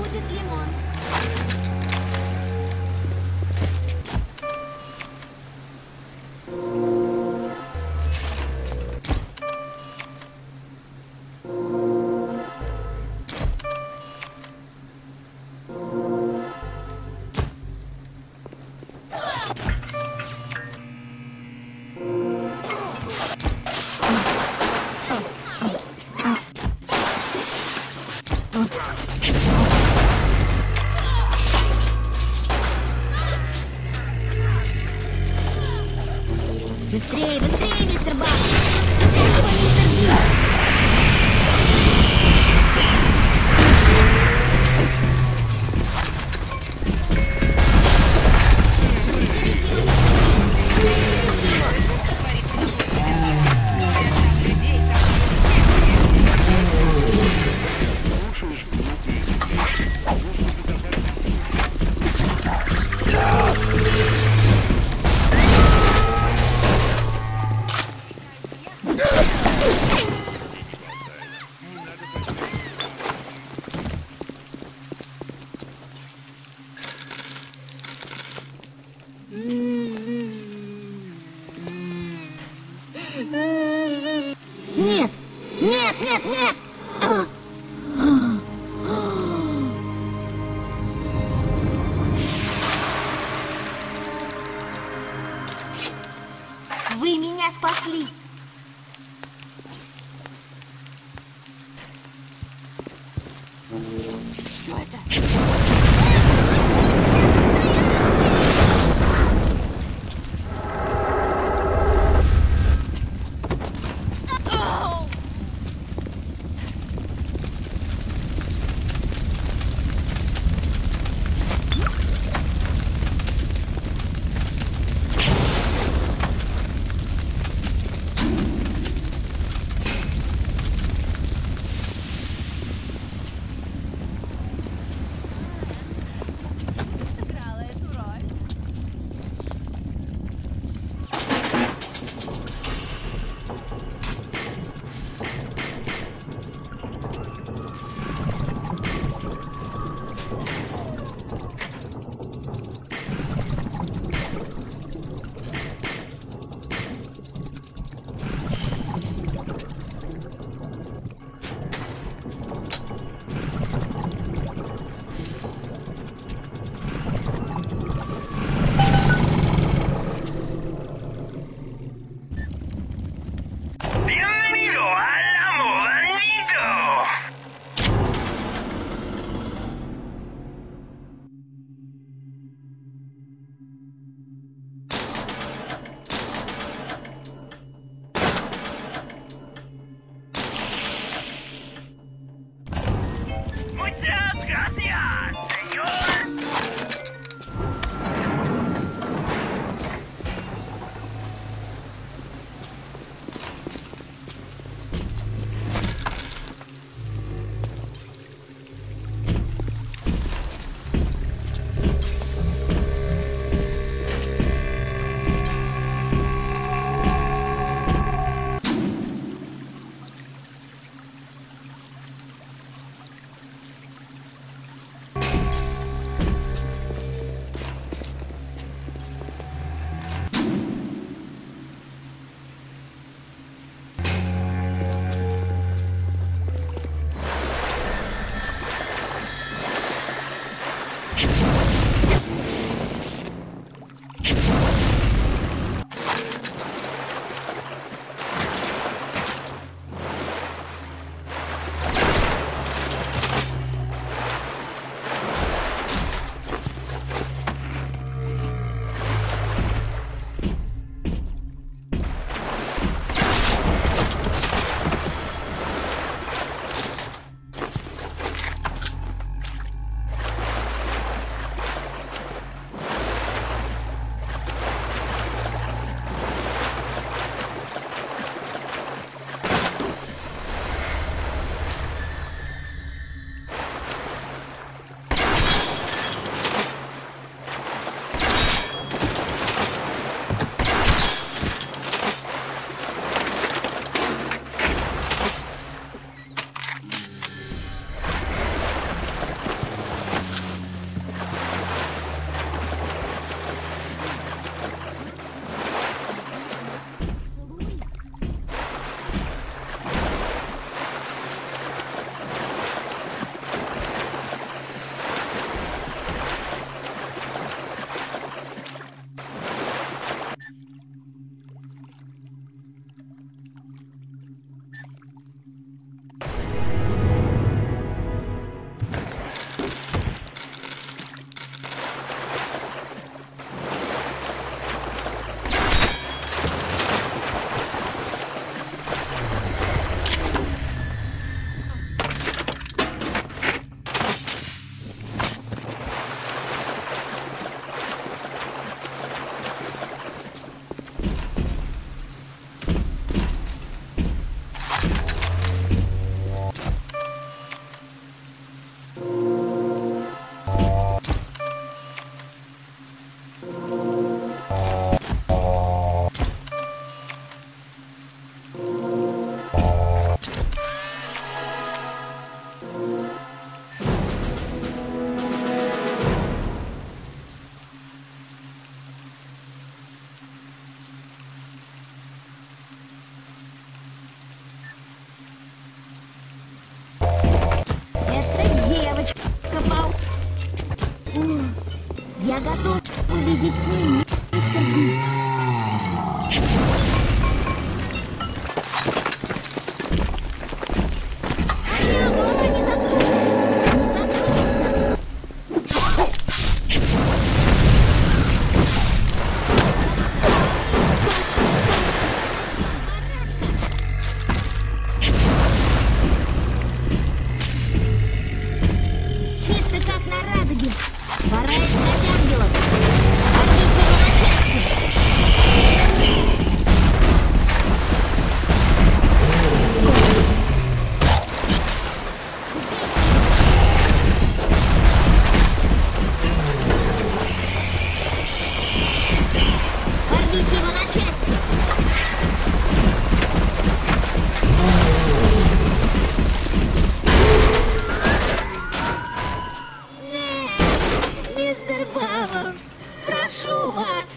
будет лимон. Быстрее, быстрее, мистер Бак! Взять его, мистер Бак! Нет! Нет, нет, нет! Вы меня спасли! Что это? Я готов увидеть сны, мистер Би. Главное, не закружится. Не закружится. Чисто как на радуге. Пора искать ангелов. Порвите его на части. Порвите его на части. Мистер Бауэрс, прошу вас.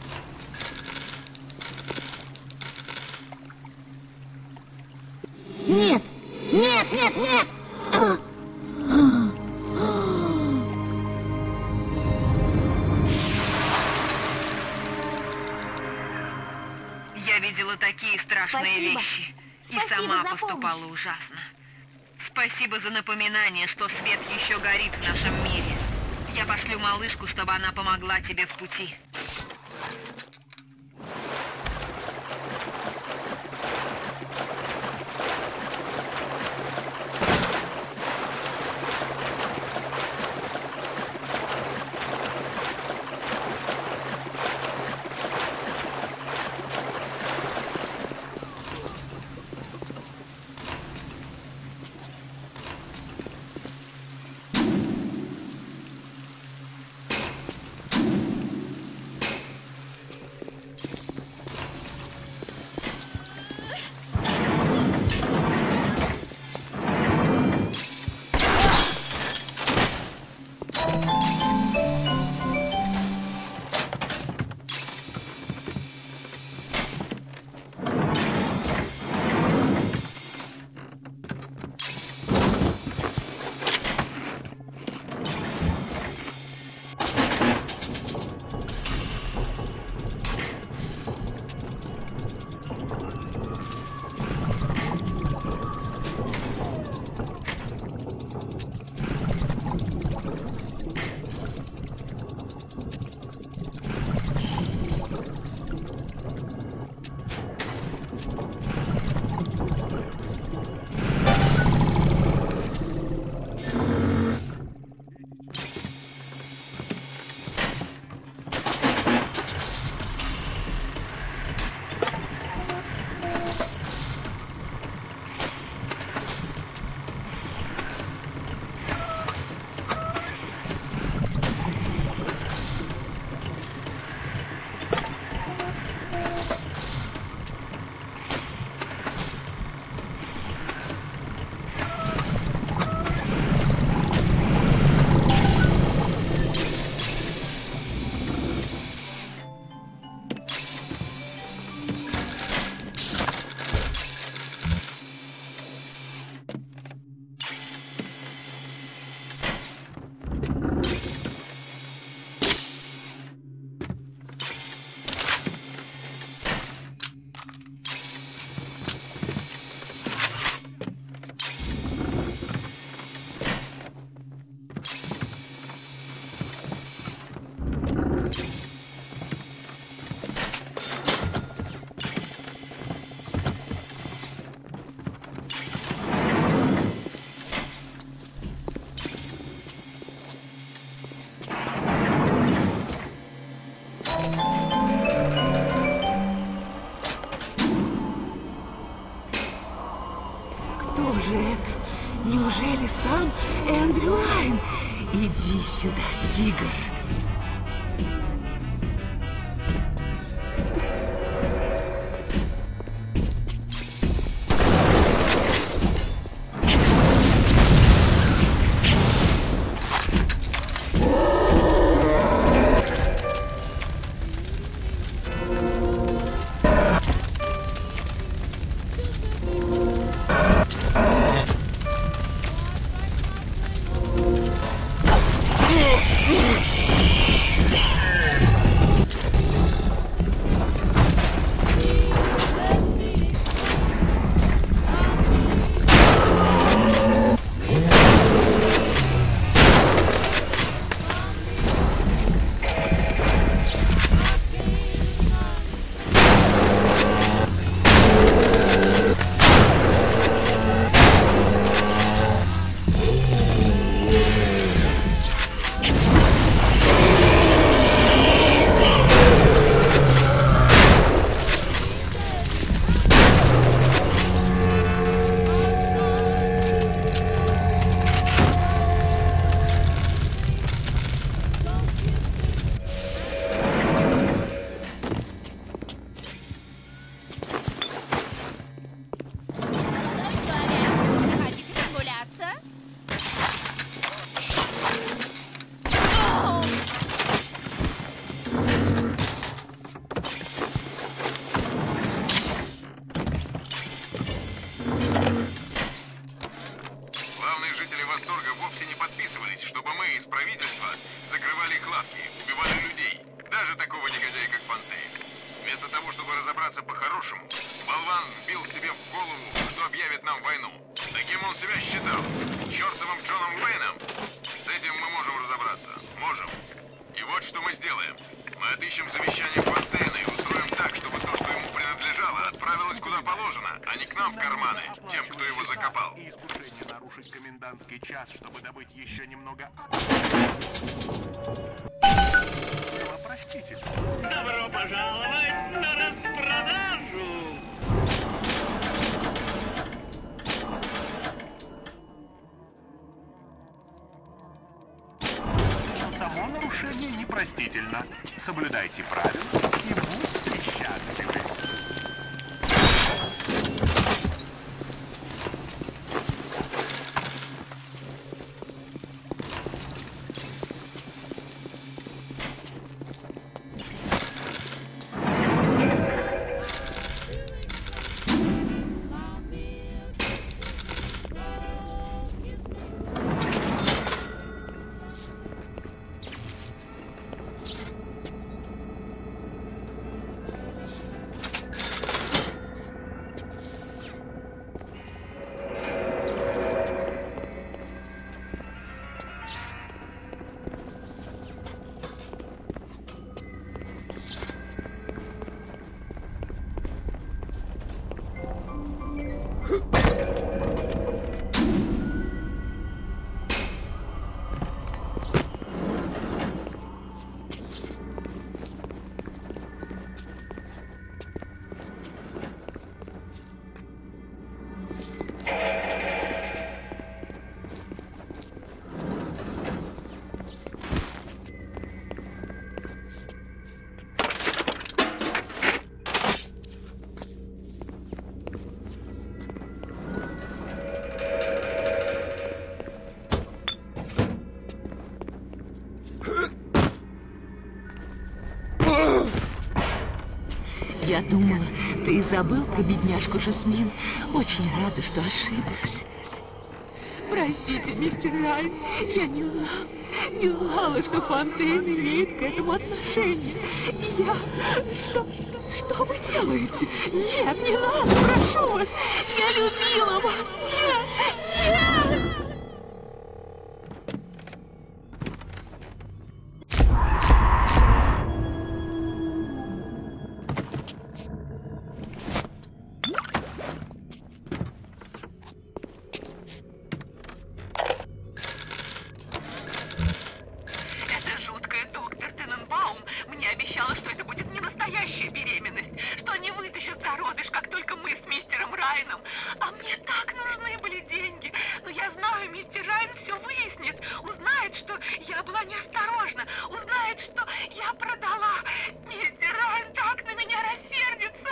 Нет, нет, нет, нет. Я видела такие страшные Спасибо. вещи. Спасибо И сама за поступала помощь. ужасно. Спасибо за напоминание, что свет еще горит в нашем мире. Я пошлю малышку, чтобы она помогла тебе в пути. Кто же это? Неужели сам Эндрю Райан? Иди сюда, тигр. закрывали кладки, убивали людей. Даже такого негодяя, как Фонтейн. Вместо того, чтобы разобраться по-хорошему, болван вбил себе в голову, что объявит нам войну. Таким он себя считал. Чертовым Джоном Уэйном. С этим мы можем разобраться. Можем. И вот что мы сделаем. Мы отыщем завещание Фонтейна и устроим так, чтобы то, что ему принадлежало, отправилось куда положено, а не к нам в карманы, тем, кто его закопал. И искушение нарушить комендантский час, чтобы добыть еще немного... Простите. Добро пожаловать на распродажу! Само нарушение непростительно. Соблюдайте правила и будьте счастливы. Я думала, ты забыл про бедняжку Жасмин. Очень рада, что ошиблась. Простите, мистер Райн, я не знала, что Фонтейн имеет к этому отношение. Я... Что вы делаете? Нет, не надо, прошу вас. Я любила вас. Нет, нет. Обещала, что это будет не настоящая беременность, что они вытащат зародыш, как только мы с мистером Райном. А мне так нужны были деньги. Но я знаю, мистер Райн все выяснит. Узнает, что я была неосторожна. Узнает, что я продала. Мистер Райн так на меня рассердится.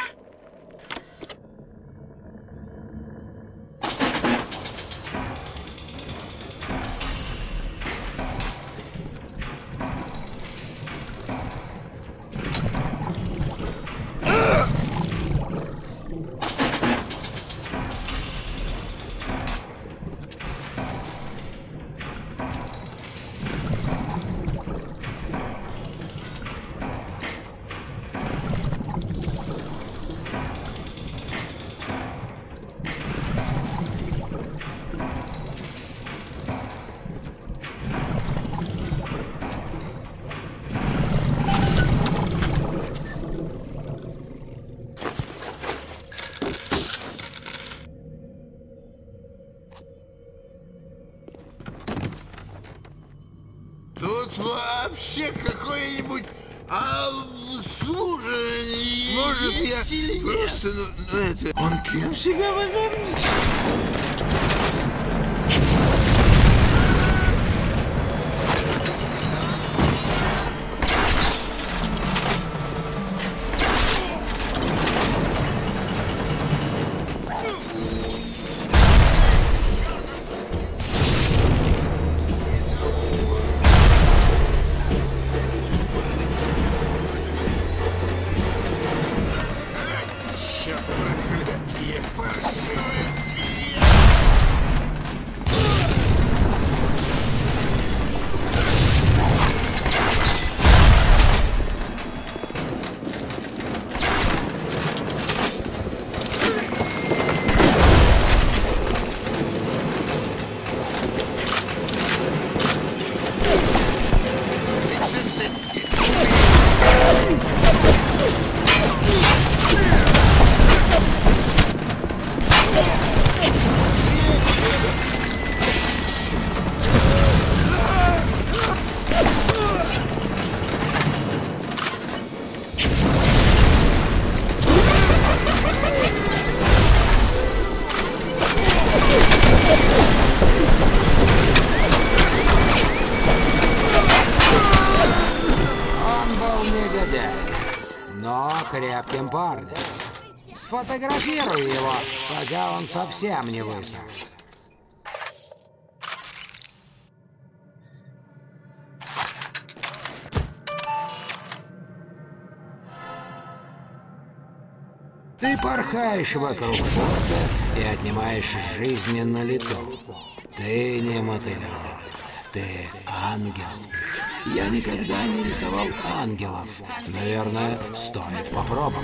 Тут вообще какое-нибудь служение. Может, я просто, это... Он кем себя возомнил? Проклятие, паршивость! негодяем, но крепким парнем. Сфотографируй его, пока он совсем не высох. Ты порхаешь вокруг форта и отнимаешь жизни на лету. Ты не мотылек, ты ангел. Я никогда не рисовал ангелов. Наверное, стоит попробовать.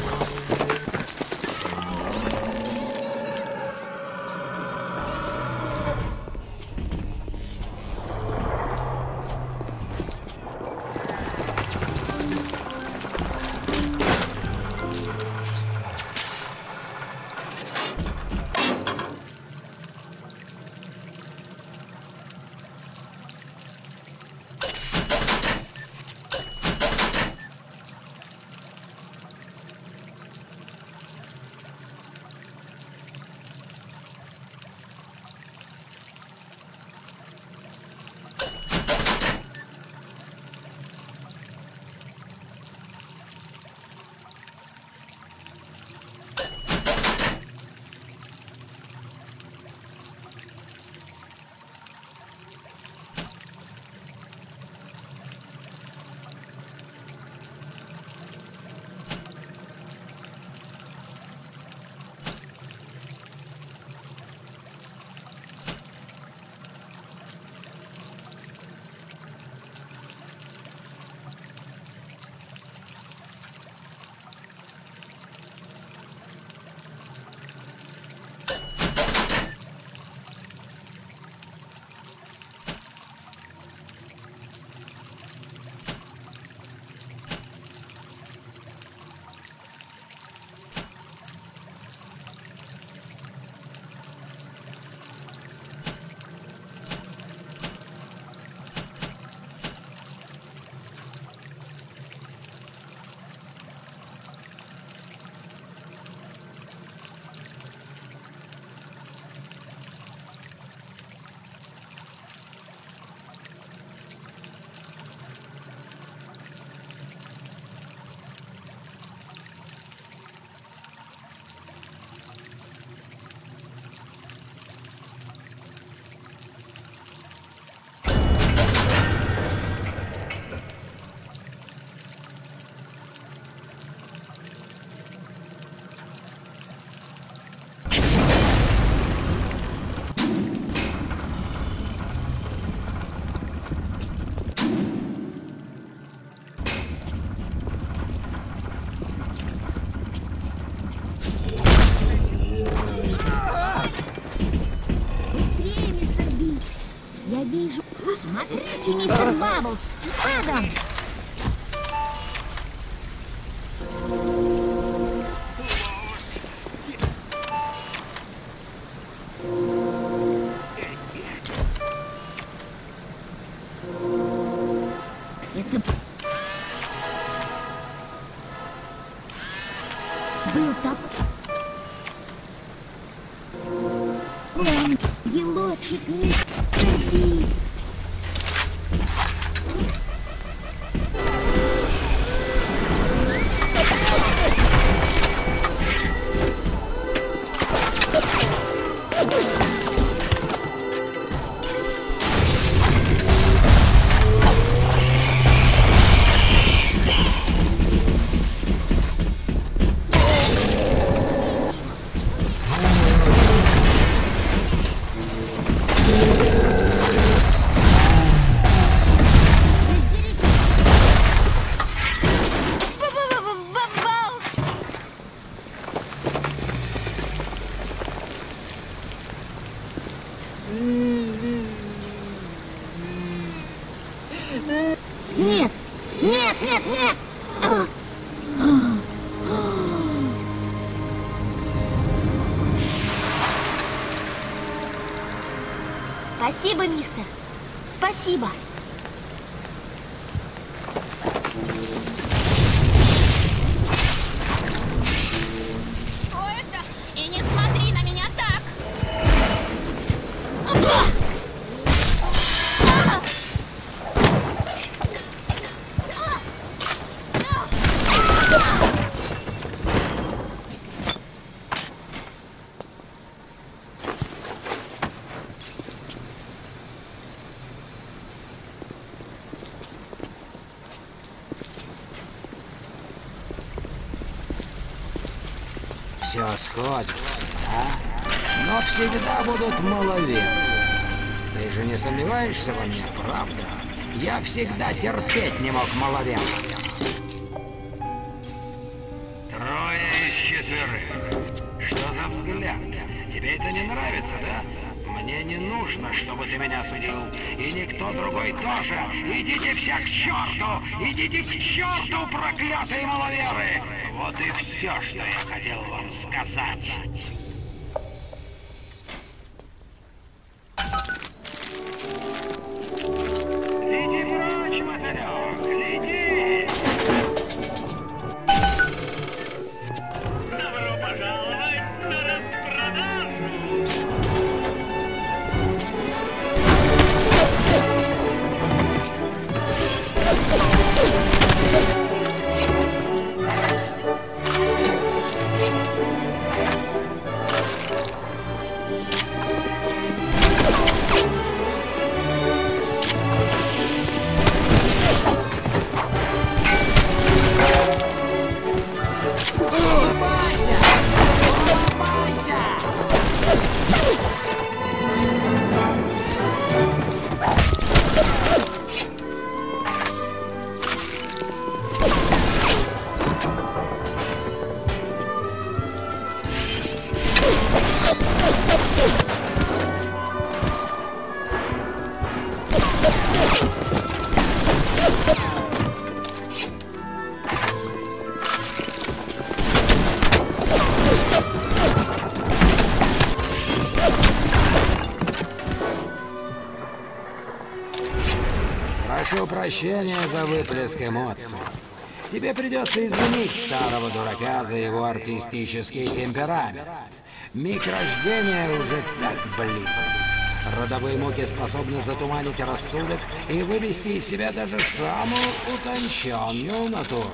Смотрите, мистер Бабблс! Адам! Это был так... Ангелочек, мистер Би! Нет! Нет, нет, нет! Спасибо, мистер. Спасибо. Что это? И не смотри на меня так! Все сходится, да? Но всегда будут маловеры. Ты же не сомневаешься во мне, правда? Я всегда терпеть не мог маловеров. 3 из 4. Что за взгляд? Тебе это не нравится, да? Мне не нужно, чтобы ты меня судил. И никто другой тоже. Идите все к черту! Идите к черту, проклятые маловеры! Вот и все, что я хотел вам сказать. Лети прочь, мотылек! Лети! Добро пожаловать на распродажу! Прошу прощения за выплеск эмоций. Тебе придется извинить старого дурака за его артистический темперамент. Миг рождения уже так близок. Родовые муки способны затуманить рассудок и вывести из себя даже самую утонченную натуру.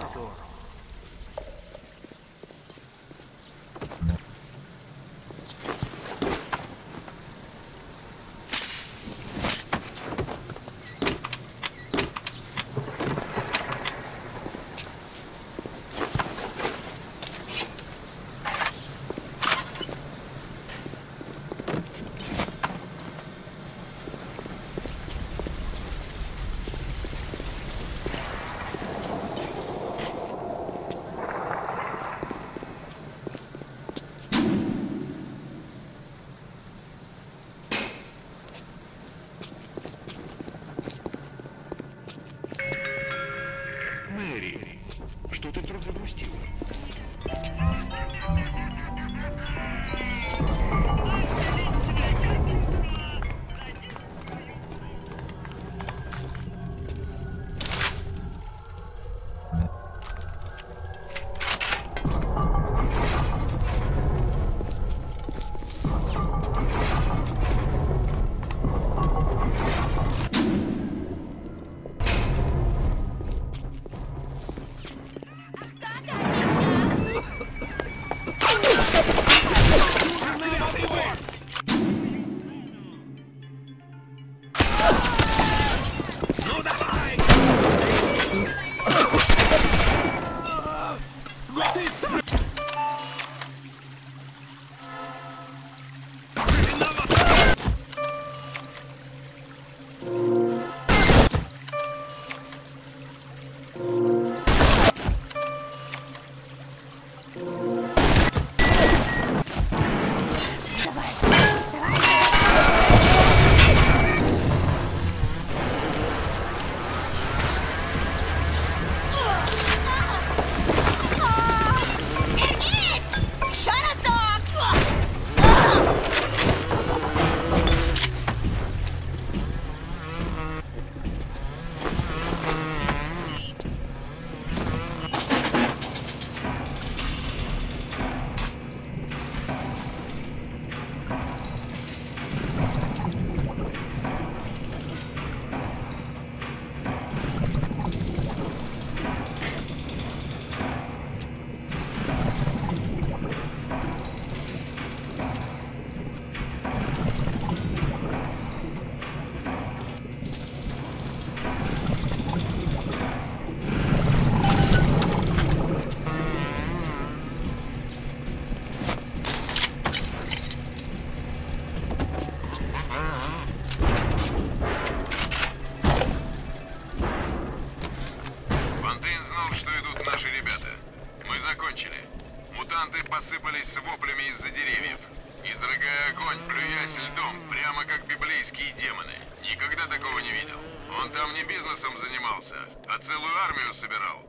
Мэри, что ты вдруг загрустила? закончили. Мутанты посыпались с воплями из-за деревьев. Изрыгая огонь, плюясь льдом, прямо как библейские демоны. Никогда такого не видел. Он там не бизнесом занимался, а целую армию собирал.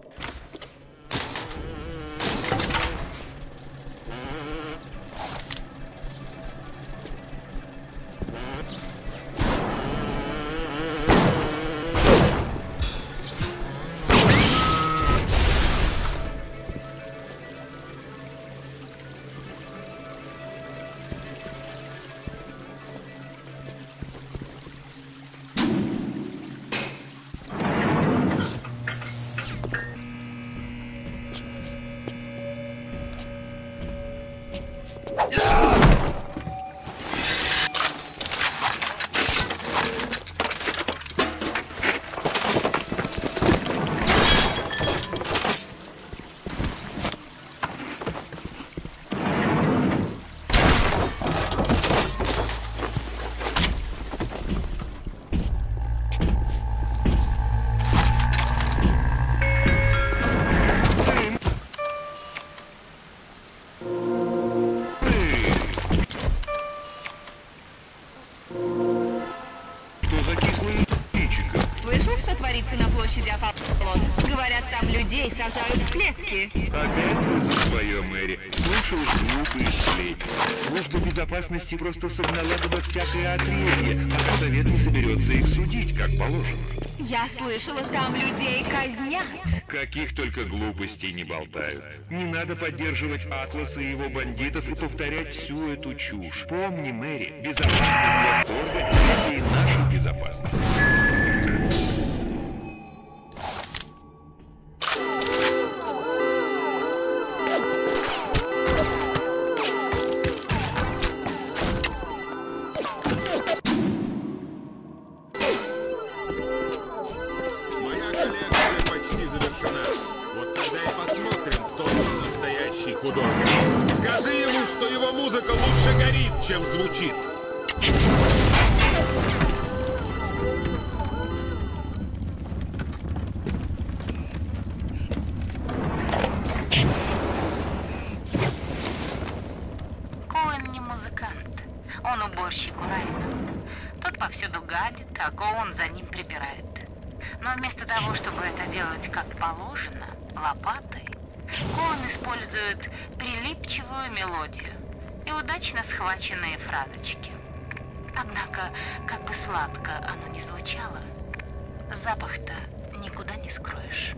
Слышал, что творится на площади Аполлона? Говорят, там людей сажают в клетки. Опять ты за свое, Мэри. Слушаешь глупые сплетни. Служба безопасности просто согнала туда всякое отребье, пока совет не соберется их судить, как положено. Я слышала, что там людей казнят. Каких только глупостей не болтают. Не надо поддерживать Атласа и его бандитов и повторять всю эту чушь. Помни, Мэри, безопасность Восторга — это и наша безопасность. Скажи ему, что его музыка лучше горит, чем звучит. Коэн не музыкант. Он уборщик у Райана. Тот повсюду гадит, а Коэн за ним прибирает. Но вместо того, чтобы это делать как положено, лопатой, Коэн использует прилипчивую мелодию и удачно схваченные фразочки. Однако, как бы сладко оно ни звучало, запах-то никуда не скроешь.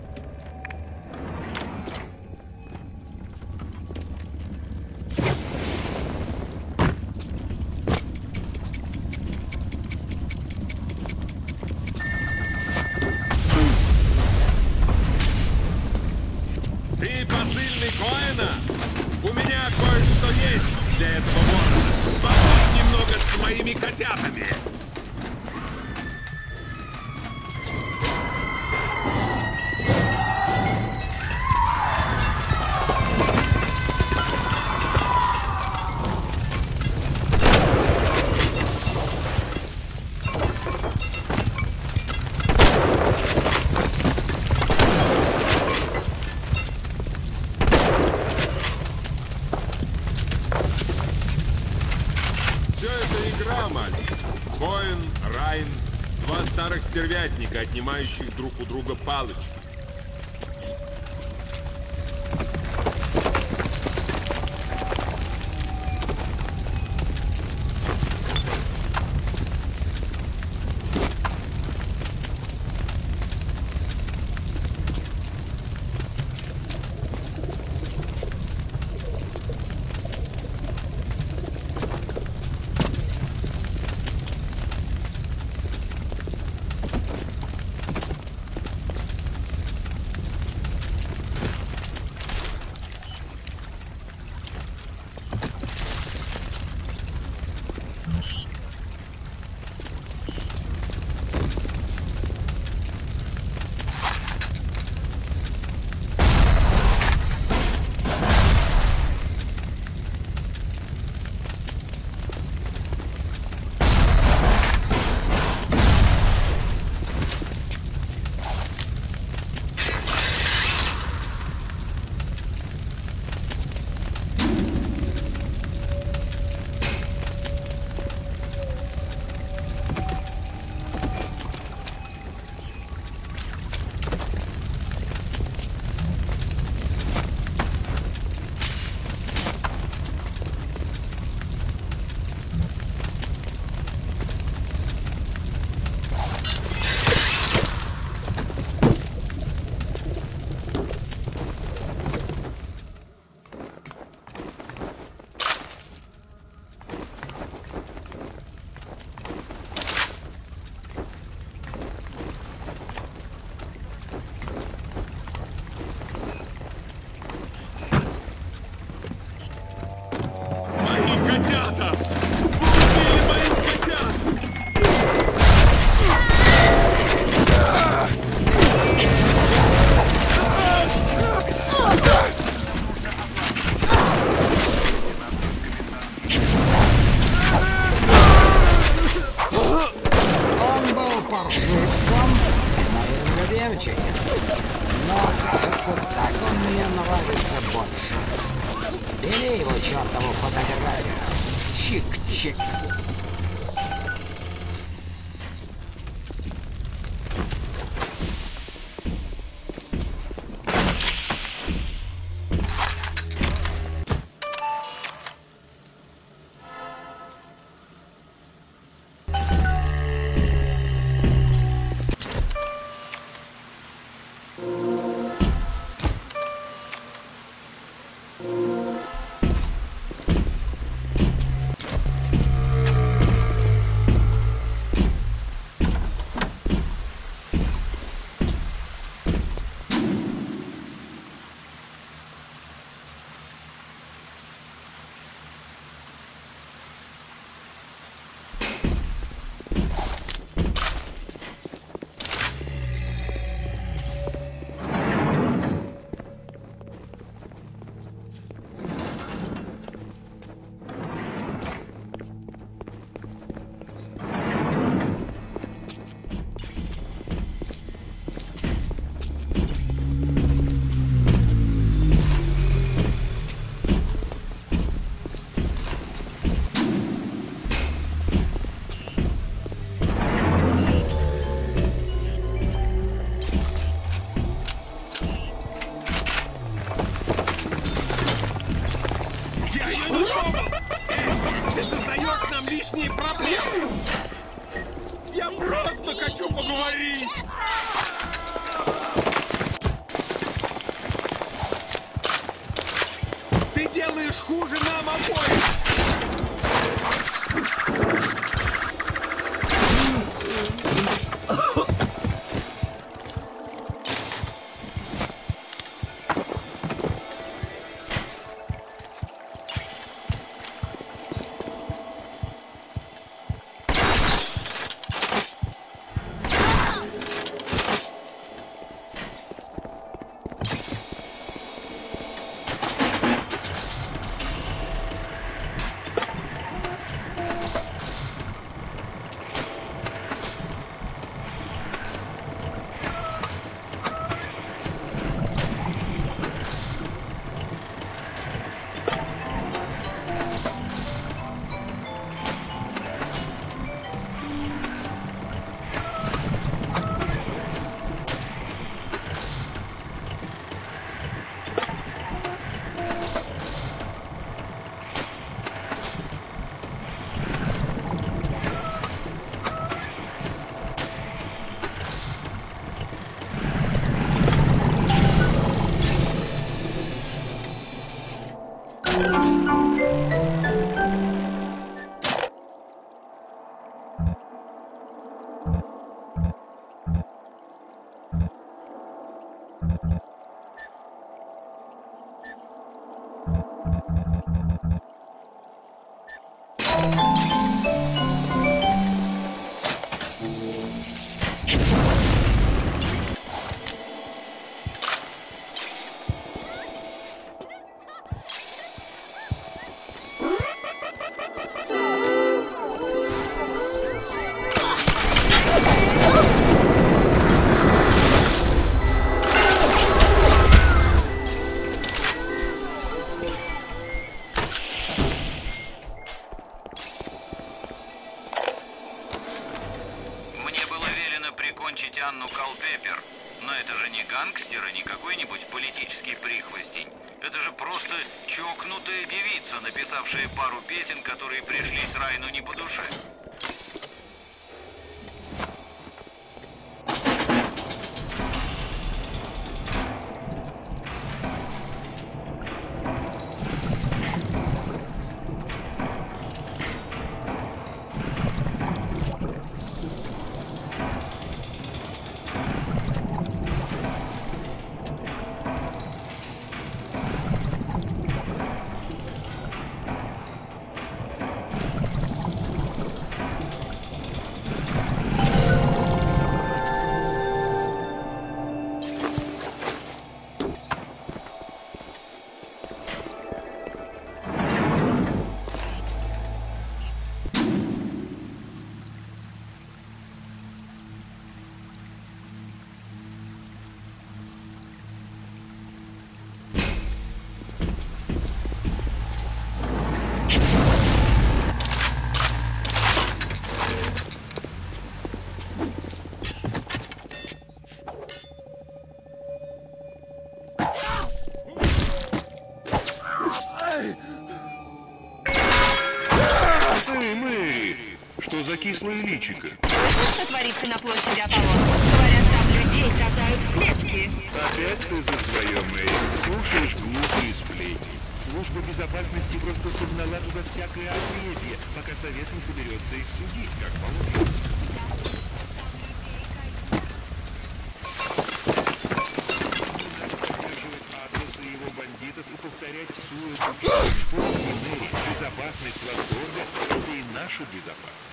Ты посыльный Коэна? У меня кое-что есть для этого вора. Побудь немного с моими котятами. Все это игра, мальчик. Коэн, Райн, два старых стервятника, отнимающих друг у друга палочки. Но, кажется, так он мне нравится больше. Бери его чертову фотографию. Чик-чик. Ты создаешь нам лишние проблемы! Я просто хочу поговорить! Ты делаешь хуже нам обоим! Анну Калтеппер. Но это же не гангстер и не какой-нибудь политический прихвостень. Это же просто чокнутая девица, написавшая пару песен, которые пришлись Райну не по душе. кислое личико. Что творится на площади Аполлона? Говорят, там людей катают в клетки. Опять ты за свое, Мэри. Слушаешь глупые сплетни. Служба безопасности просто согнала туда всякое отребье, пока совет не соберется их судить, как положено. Атласа и его бандитов и повторять всю эту чушь. Помни, Мэри, безопасность Ласторга — это и наша безопасность.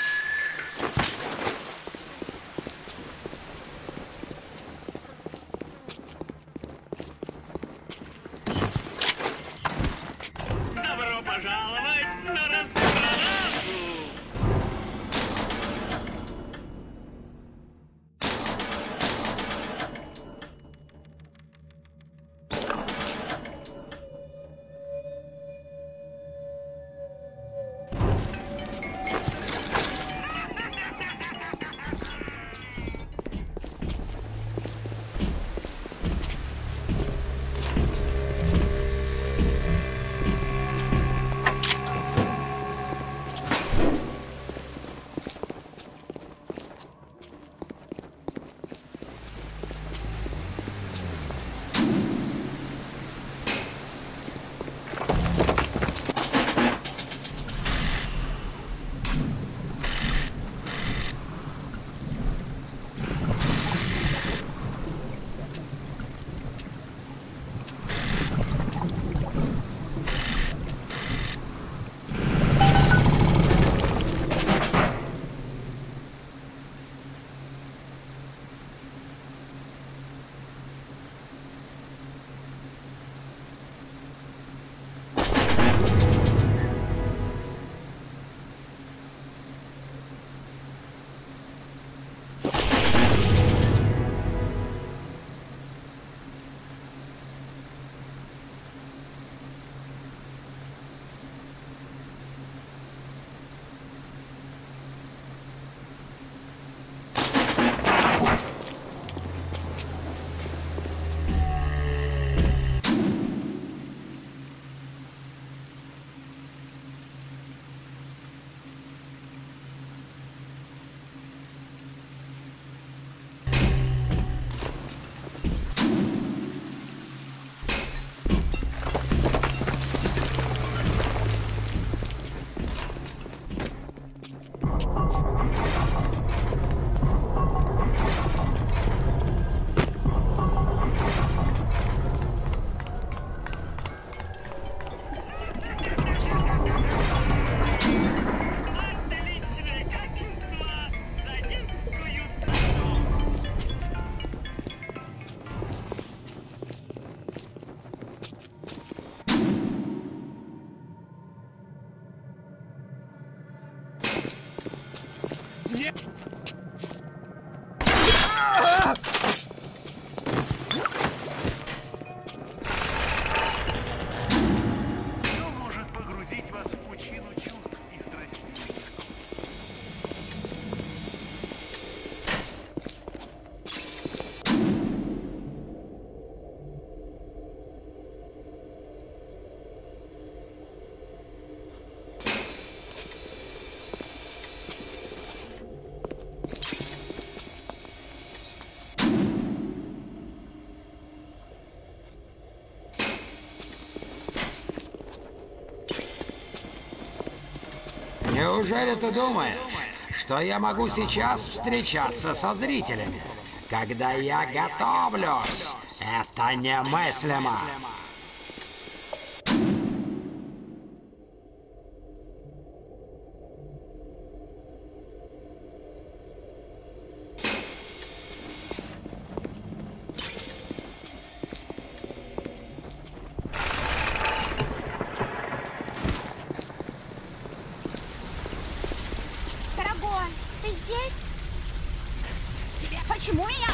Добро пожаловать на распродажу! Неужели ты думаешь, что я могу сейчас встречаться со зрителями? Когда я готовлюсь, это немыслимо. Дорогой, ты здесь? Почему я...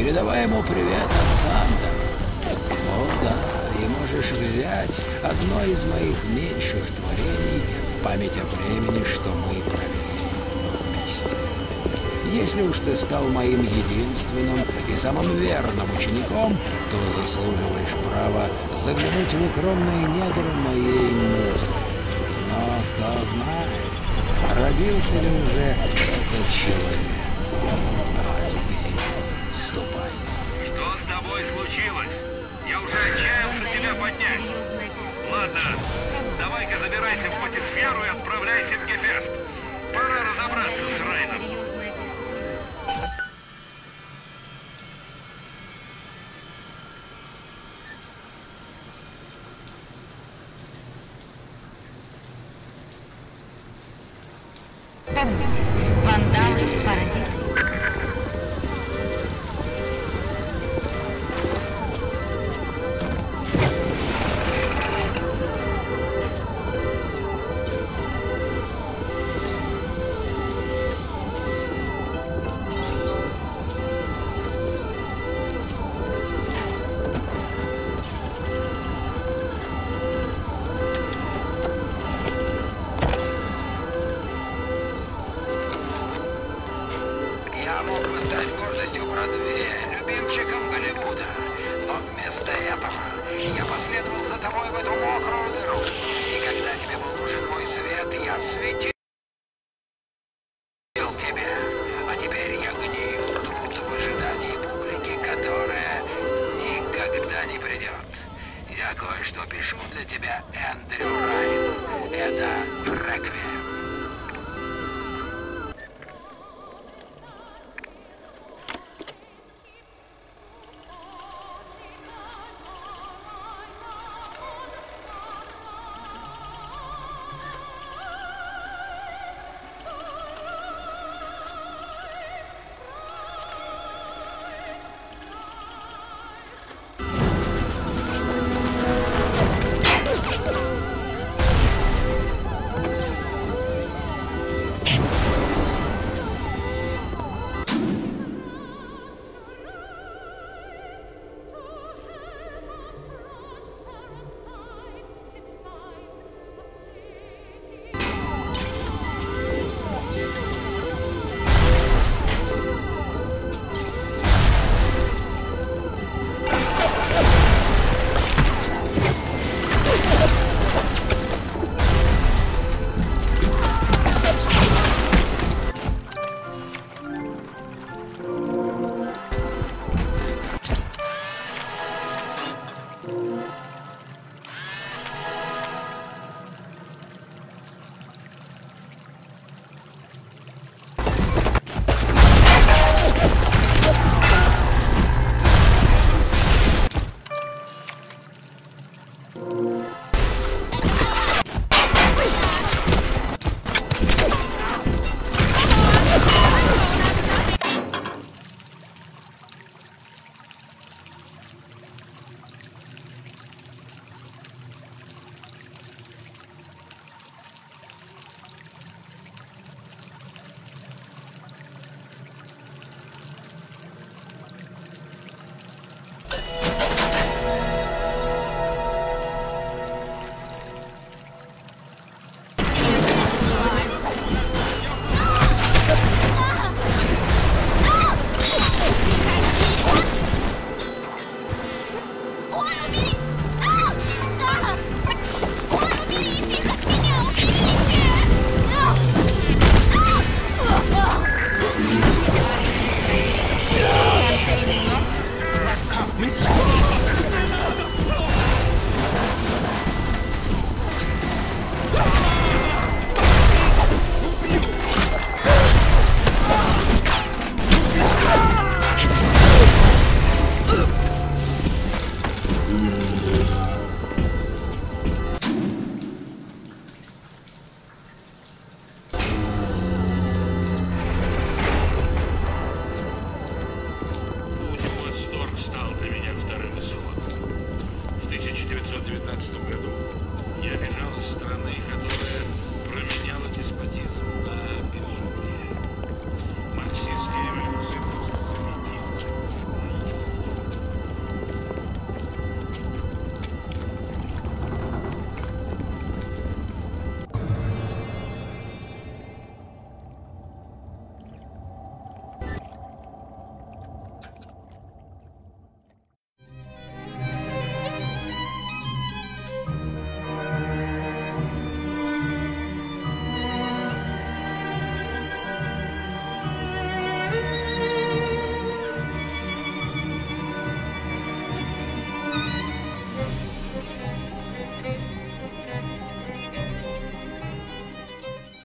Передавай ему привет от Сандера. О да, и можешь взять одно из моих меньших творений в память о времени, что мы провели вместе. Если уж ты стал моим единственным и самым верным учеником, то заслуживаешь права заглянуть в укромные недра моей музы. Но кто знает, родился ли уже этот человек. А теперь ступай. Что с тобой случилось? Я уже отчаялся тебя поднять. Ладно, давай-ка забирайся в Патисферу и отправляйся в Гефест. Пора разобраться с Райном.